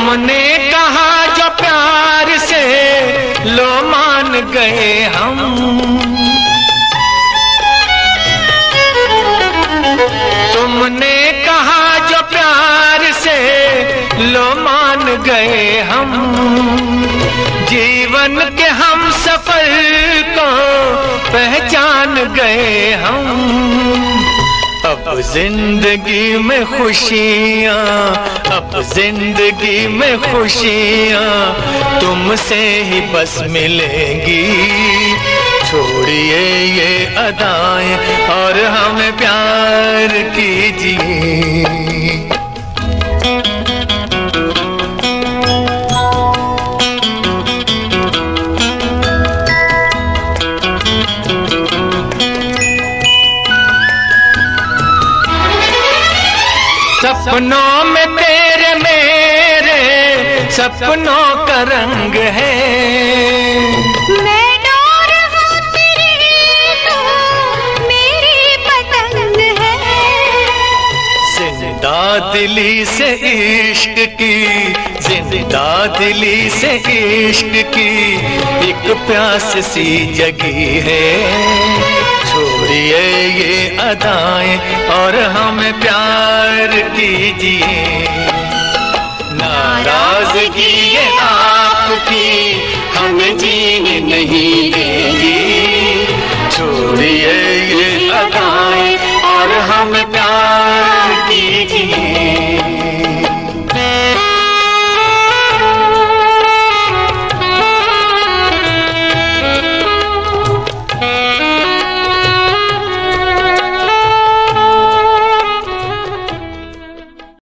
तुमने कहा जो प्यार से लो मान गए हम। तुमने कहा जो प्यार से लो मान गए हम। जीवन के हम सफर को पहचान गए हम। अब जिंदगी में खुशियाँ, अब जिंदगी में खुशियाँ तुमसे ही बस मिलेंगी। छोड़िए ये अदाएं और हमें प्यार कीजिए। सपनों में तेरे मेरे सपनों का रंग है। मैं डोर हूँ तेरी, तू मेरी पतंग है। जिंदा दिली से इश्क की, जिंदा दिली से इश्क की एक प्यास सी जगी है। छोड़िए ये अदाएं और हमें प्यार कीजिए। नाराजगी ये आपकी हमें जीने नहीं देगी। छोड़िए ये अदाएं और हमें प्यार कीजिए।